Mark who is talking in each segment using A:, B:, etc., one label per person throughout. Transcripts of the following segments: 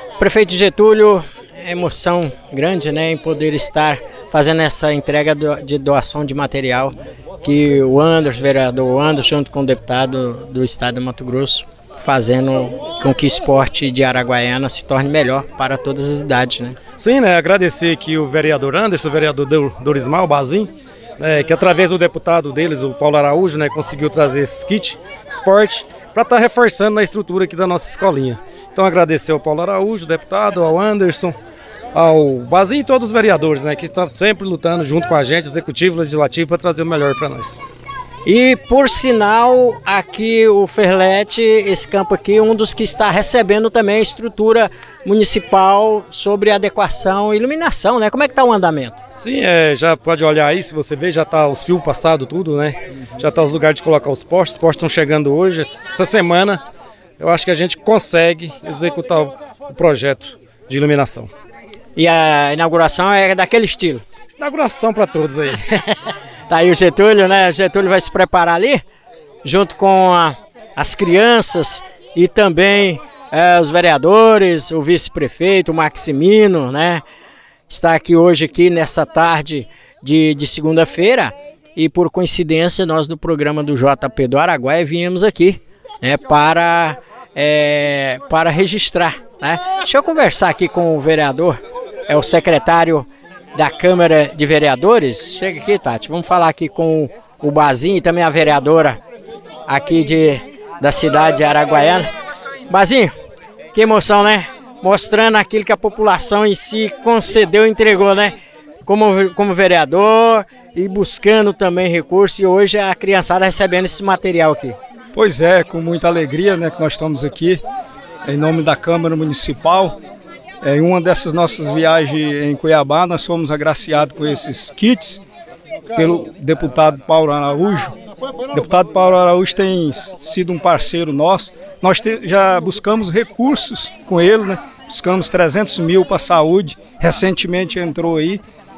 A: Prefeito Getúlio, emoção grande, né, em poder estar fazendo essa entrega de doação de material que o Anderson, vereador Anderson, junto com o deputado do estado de Mato Grosso, fazendo com que o esporte de Araguaiana se torne melhor para todas as idades, né?
B: Sim, né, agradecer aqui o vereador Anderson, o vereador Dorismar, o Bazin, que através do deputado deles, o Paulo Araújo, né, conseguiu trazer esse kit esporte para estar reforçando na estrutura aqui da nossa escolinha. Então agradecer ao Paulo Araújo, deputado, ao Anderson, ao Bazin e todos os vereadores, né, que estão sempre lutando junto com a gente, executivo, legislativo, para trazer o melhor para nós.
A: E por sinal, aqui o Ferlete, esse campo aqui, um dos que está recebendo também a estrutura municipal sobre adequação e iluminação, né? Como é que está o andamento?
B: Sim, já pode olhar aí, se você ver, já está os fios passados tudo, né? Já está os lugares de colocar os postes estão chegando hoje. Essa semana eu acho que a gente consegue executar o projeto de iluminação.
A: E a inauguração é daquele estilo?
B: Inauguração para todos aí.
A: Tá aí o Getúlio, né? O Getúlio vai se preparar ali, junto com as crianças e também os vereadores, o vice-prefeito, o Maximino, né? Está aqui hoje, aqui nessa tarde de segunda-feira, e por coincidência nós do programa do JP do Araguaia viemos aqui, né, para registrar, né? Deixa eu conversar aqui com o vereador, é o secretário da Câmara de Vereadores. Chega aqui, Tati, vamos falar aqui com o Bazin e também a vereadora aqui da cidade de Araguaiana. Bazinho, que emoção, né? Mostrando aquilo que a população em si concedeu e entregou, né? Como vereador e buscando também recursos, e hoje a criançada recebendo esse material aqui.
C: Pois é, com muita alegria, né, que nós estamos aqui em nome da Câmara Municipal. Em uma dessas nossas viagens em Cuiabá, nós fomos agraciados com esses kits pelo deputado Paulo Araújo. O deputado Paulo Araújo tem sido um parceiro nosso. Nós já buscamos recursos com ele, né? Buscamos 300 mil para a saúde, recentemente entrou aí.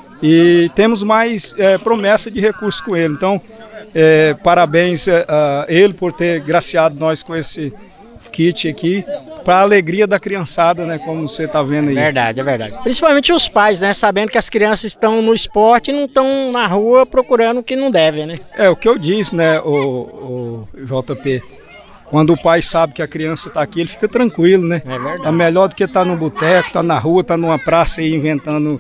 C: E temos mais promessa de recursos com ele. Então, parabéns a ele por ter graciado nós com esse kit aqui, para a alegria da criançada, né, como você está vendo aí.
A: Verdade, é verdade. Principalmente os pais, né, sabendo que as crianças estão no esporte e não estão na rua procurando o que não devem, né?
C: É o que eu disse, né, o JP. Quando o pai sabe que a criança está aqui, ele fica tranquilo, né?
A: É verdade.
C: Tá melhor do que estar no boteco, tá na rua, tá numa praça aí inventando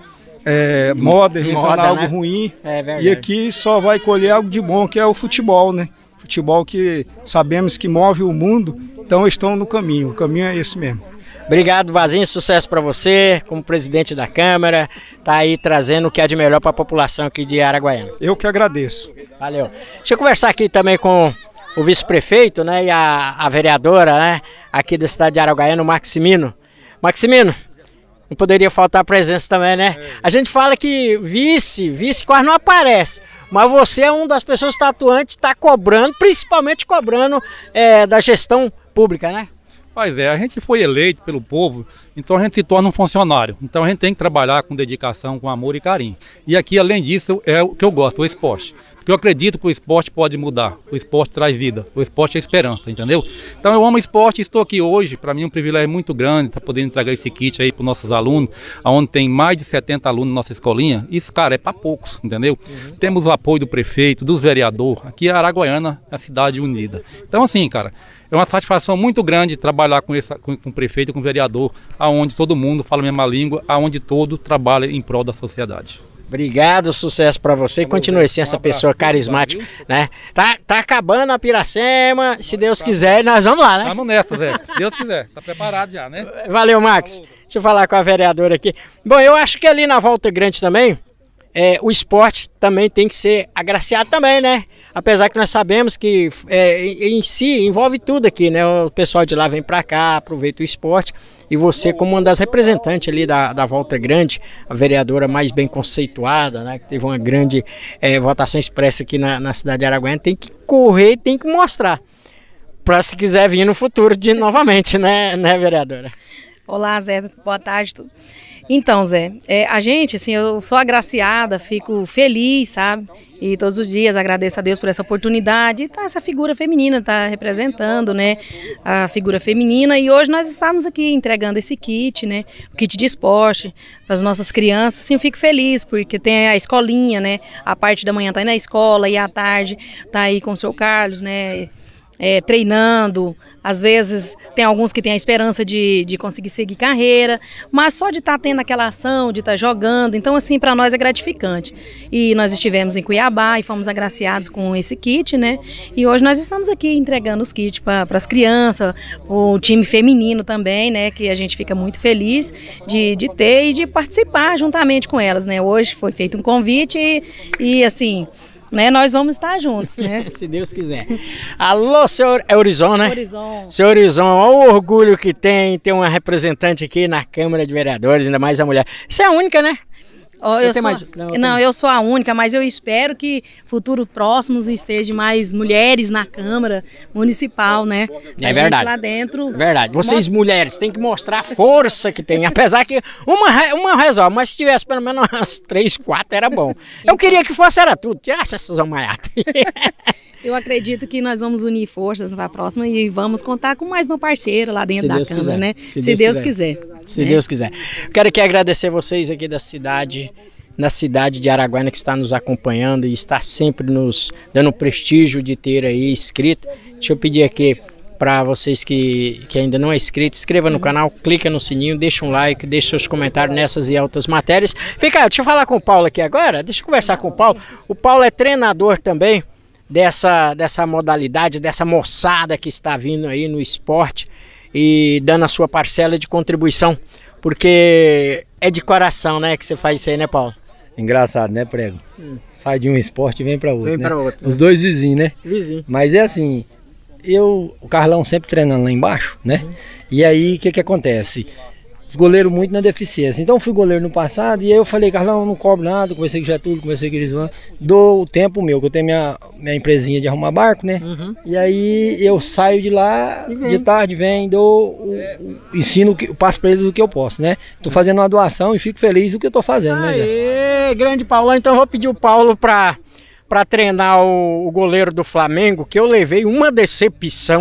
C: moda, algo, né, ruim.
A: É verdade.
C: E aqui só vai colher algo de bom, que é o futebol, né? Futebol que sabemos que move o mundo, então estão no caminho. O caminho é esse mesmo.
A: Obrigado, Bazinho, sucesso para você, como presidente da Câmara, tá aí trazendo o que há de melhor para a população aqui de Araguaiana.
C: Eu que agradeço.
A: Valeu. Deixa eu conversar aqui também com o vice-prefeito, né, e a vereadora, né, aqui da cidade de Araguaiana, o Maximino. Maximino, não poderia faltar a presença também, né? A gente fala que vice quase não aparece. Mas você é uma das pessoas atuantes, está cobrando, principalmente cobrando da gestão pública, né?
D: Pois é, a gente foi eleito pelo povo, então a gente se torna um funcionário. Então a gente tem que trabalhar com dedicação, com amor e carinho. E aqui, além disso, é o que eu gosto, o esporte. Porque eu acredito que o esporte pode mudar, o esporte traz vida, o esporte é esperança, entendeu? Então eu amo esporte e estou aqui hoje, para mim é um privilégio muito grande estar podendo entregar esse kit aí para os nossos alunos, onde tem mais de 70 alunos na nossa escolinha. Isso, cara, é para poucos, entendeu? Temos o apoio do prefeito, dos vereadores, aqui a Araguaiana é a cidade unida. Então assim, cara, é uma satisfação muito grande trabalhar com o prefeito e com o vereador, aonde todo mundo fala a mesma língua, aonde todo trabalha em prol da sociedade.
A: Obrigado, sucesso para você e continue sendo essa pessoa carismática, né? Tá acabando a Piracema, se Deus quiser, nós vamos lá, né?
D: Vamos nessa, Zé, se Deus quiser, tá preparado já, né?
A: Valeu, Max. Deixa eu falar com a vereadora aqui. Bom, eu acho que ali na Volta Grande também, o esporte também tem que ser agraciado também, né? Apesar que nós sabemos que em si envolve tudo aqui, né? O pessoal de lá vem para cá, aproveita o esporte. E você, como uma das representantes ali da Volta Grande, a vereadora mais bem conceituada, né, que teve uma grande votação expressa aqui na cidade de Araguaiana, tem que correr, tem que mostrar, para se quiser vir no futuro novamente, né, vereadora?
E: Olá, Zé, boa tarde. Então, Zé, a gente, assim, eu sou agraciada, fico feliz, sabe? E todos os dias agradeço a Deus por essa oportunidade. E essa figura feminina, tá representando, né, a figura feminina. E hoje nós estamos aqui entregando esse kit, né, o kit de esporte para as nossas crianças. Assim, eu fico feliz porque tem a escolinha, né, a parte da manhã tá aí na escola e à tarde tá aí com o seu Carlos, né, treinando. Às vezes tem alguns que têm a esperança de conseguir seguir carreira, mas só de estar tendo aquela ação, de estar jogando, então assim, para nós é gratificante. E nós estivemos em Cuiabá e fomos agraciados com esse kit, né? E hoje nós estamos aqui entregando os kits para as crianças, o time feminino também, né? Que a gente fica muito feliz de ter e de participar juntamente com elas, né? Hoje foi feito um convite e assim, né, nós vamos estar juntos, né?
A: Se Deus quiser. Alô, senhor Eurizon, né?
E: Eurizon.
A: Senhor Eurizon, olha o orgulho que tem ter uma representante aqui na Câmara de Vereadores, ainda mais a mulher. Você é a única, né?
E: Eu sou a única, mas eu espero que futuros próximos estejam mais mulheres na Câmara Municipal, né?
A: É verdade.
E: Gente lá dentro.
A: Verdade. Vocês mulheres têm que mostrar a força que tem, apesar que uma resolve, mas se tivesse pelo menos umas 3, 4 era bom. Eu queria que fosse era tudo, tirasse essas almaiatas.
E: Eu acredito que nós vamos unir forças na próxima e vamos contar com mais uma parceira lá dentro da Câmara, né? Se Deus quiser.
A: Se Deus quiser. Quero aqui agradecer vocês aqui da cidade, na cidade de Araguaína, que está nos acompanhando e está sempre nos dando prestígio de ter aí inscrito. Deixa eu pedir aqui para vocês que ainda não é inscrito, inscreva no canal, clica no sininho, deixa um like, deixa seus comentários nessas e outras matérias. Deixa eu falar com o Paulo aqui agora, deixa eu conversar com o Paulo. O Paulo é treinador também dessa modalidade, dessa moçada que está vindo aí no esporte e dando a sua parcela de contribuição, porque é de coração, né, que você faz isso aí, né, Paulo?
F: Engraçado, né, Prego? Sai de um esporte e vem para outro,
A: vem
F: né?
A: Para outro.
F: Os dois vizinhos, né?
A: Vizinho.
F: Mas é assim, o Carlão sempre treinando lá embaixo, né? E aí, o que acontece? Os goleiros muito na deficiência. Então eu fui goleiro no passado e aí eu falei, Carlão, eu não cobro nada, conversei com o Getúlio, conversei com eles, dou o tempo meu, que eu tenho minha empresinha de arrumar barco, né? E aí eu saio de lá, de tarde, ensino, passo para eles o que eu posso, né? Tô fazendo uma doação e fico feliz do que eu tô fazendo, né,
A: Zé? Grande Paulão, então eu vou pedir o Paulo para treinar o goleiro do Flamengo, que eu levei uma decepção.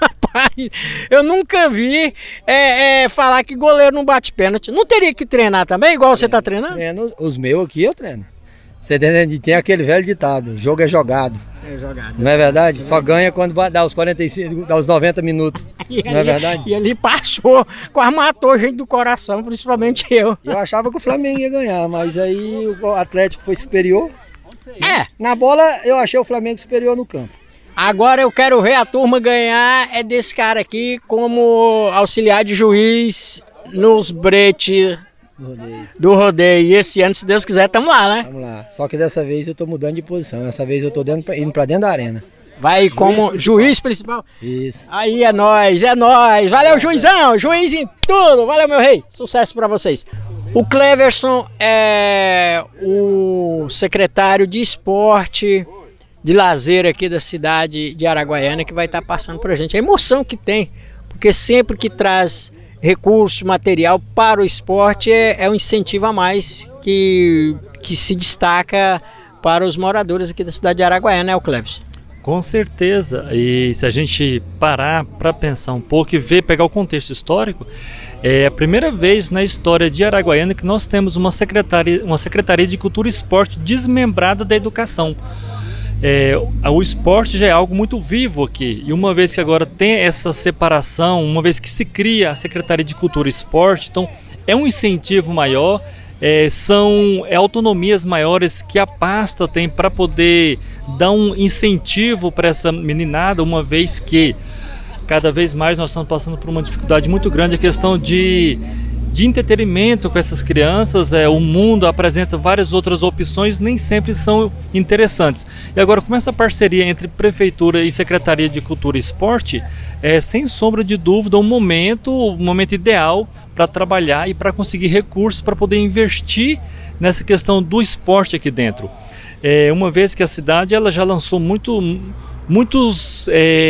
A: Eu nunca vi falar que goleiro não bate pênalti. Não teria que treinar também, igual você está treinando?
F: Treino, os meus aqui eu treino. Você tem aquele velho ditado, jogo é jogado.
A: É jogado.
F: Não é verdade? Só ganha quando dá os 45, dá os 90 minutos. Não é verdade?
A: E ele passou, quase matou gente do coração, principalmente eu.
F: Eu achava que o Flamengo ia ganhar, mas aí o Atlético foi superior.
A: Na
F: bola eu achei o Flamengo superior no campo.
A: Agora eu quero ver a turma ganhar desse cara aqui como auxiliar de juiz nos bretes do rodeio. E esse ano, se Deus quiser, estamos lá, né?
F: Vamos lá. Só que dessa vez eu tô mudando de posição. Dessa vez eu tô indo pra dentro da arena.
A: Vai como juiz principal?
F: Isso.
A: Aí é nóis, é nóis. Valeu, juizão, juiz em tudo. Valeu, meu rei. Sucesso pra vocês. O Cleverson é o secretário de esporte, de lazer aqui da cidade de Araguaiana, que vai estar passando pra gente. A emoção que tem, porque sempre que traz recurso, material para o esporte é um incentivo a mais que se destaca para os moradores aqui da cidade de Araguaiana, né, o Cleves?
G: Com certeza, e se a gente parar para pensar um pouco e pegar o contexto histórico, é a primeira vez na história de Araguaiana que nós temos uma secretaria de Cultura e Esporte desmembrada da educação. O esporte já é algo muito vivo aqui, e uma vez que agora tem essa separação, uma vez que se cria a Secretaria de Cultura e Esporte, então é um incentivo maior, são autonomias maiores que a pasta tem para poder dar um incentivo para essa meninada, uma vez que cada vez mais nós estamos passando por uma dificuldade muito grande, a questão de entretenimento com essas crianças. O mundo apresenta várias outras opções, nem sempre são interessantes. E agora, com essa parceria entre Prefeitura e Secretaria de Cultura e Esporte, sem sombra de dúvida, um momento ideal para trabalhar e para conseguir recursos para poder investir nessa questão do esporte aqui dentro. Uma vez que a cidade ela já lançou muitos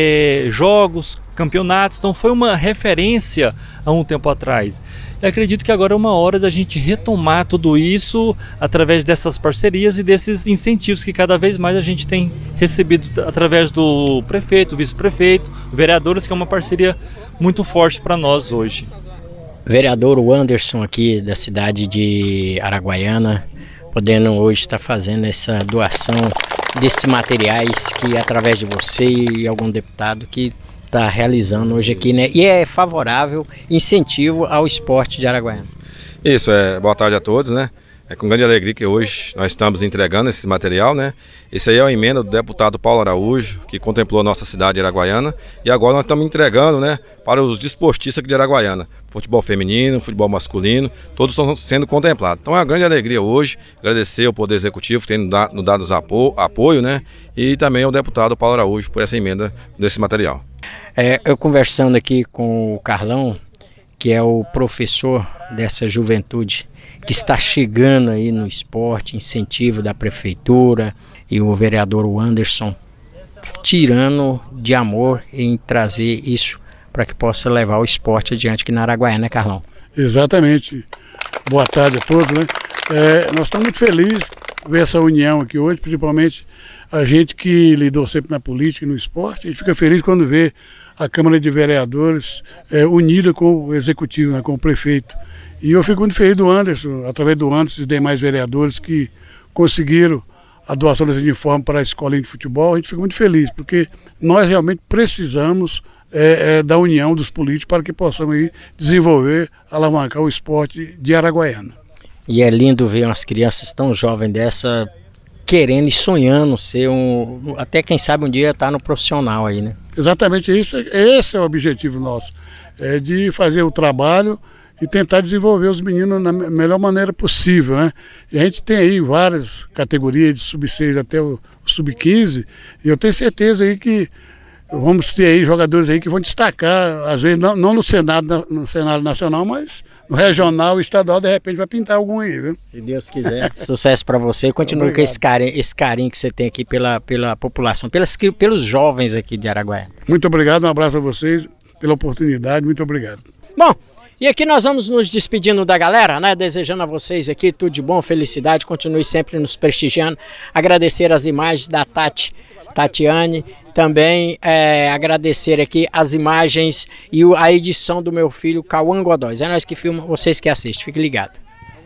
G: jogos, campeonatos, então foi uma referência há um tempo atrás. Eu acredito que agora é uma hora da gente retomar tudo isso através dessas parcerias e desses incentivos que cada vez mais a gente tem recebido através do prefeito, vice-prefeito, vereadores, que é uma parceria muito forte para nós hoje.
A: Vereador Anderson aqui da cidade de Araguaiana, podendo hoje estar fazendo essa doação desses materiais que através de você e algum deputado que está realizando hoje aqui, né? E é favorável, incentivo ao esporte de Araguaiana.
H: Isso, boa tarde a todos, né? É com grande alegria que hoje nós estamos entregando esse material, né? Esse aí é uma emenda do deputado Paulo Araújo, que contemplou a nossa cidade de Araguaiana, e agora nós estamos entregando, né, para os desportistas aqui de Araguaiana. Futebol feminino, futebol masculino, todos estão sendo contemplados. Então é uma grande alegria hoje, agradecer ao Poder Executivo que tem nos dado apoio, né? E também ao deputado Paulo Araújo por essa emenda desse material.
A: Eu conversando aqui com o Carlão, que é o professor dessa juventude que está chegando aí no esporte, incentivo da prefeitura, e o vereador Anderson tirando de amor em trazer isso para que possa levar o esporte adiante aqui na Araguaiana, né, Carlão?
I: Exatamente. Boa tarde a todos, né? Nós estamos muito felizes de ver essa união aqui hoje, principalmente a gente que lidou sempre na política e no esporte. A gente fica feliz quando vê a Câmara de Vereadores unida com o Executivo, né, com o prefeito. E eu fico muito feliz do Anderson, através do Anderson e demais vereadores que conseguiram a doação desse uniforme para a escolinha de futebol. A gente fica muito feliz, porque nós realmente precisamos da união dos políticos para que possamos aí desenvolver, alavancar o esporte de Araguaiana.
A: E é lindo ver umas crianças tão jovens dessa querendo e sonhando ser até quem sabe um dia estar no profissional aí, né?
I: Exatamente isso, esse é o objetivo nosso, de fazer o trabalho e tentar desenvolver os meninos na melhor maneira possível, né? E a gente tem aí várias categorias de sub-6 até o sub-15, e eu tenho certeza aí que vamos ter aí jogadores aí que vão destacar, às vezes não no cenário nacional, mas no regional e estadual, de repente vai pintar algum aí, viu?
A: Se Deus quiser. Sucesso para você. Continue com esse carinho que você tem aqui pela população, pelos jovens aqui de Araguaiana.
I: Muito obrigado, um abraço a vocês pela oportunidade, muito obrigado.
A: Bom, e aqui nós vamos nos despedindo da galera, né? Desejando a vocês aqui tudo de bom, felicidade, continue sempre nos prestigiando. Agradecer as imagens da Tatiane, também agradecer aqui as imagens e a edição do meu filho Cauã Godóis. É nós que filmamos, vocês que assistem, fique ligado.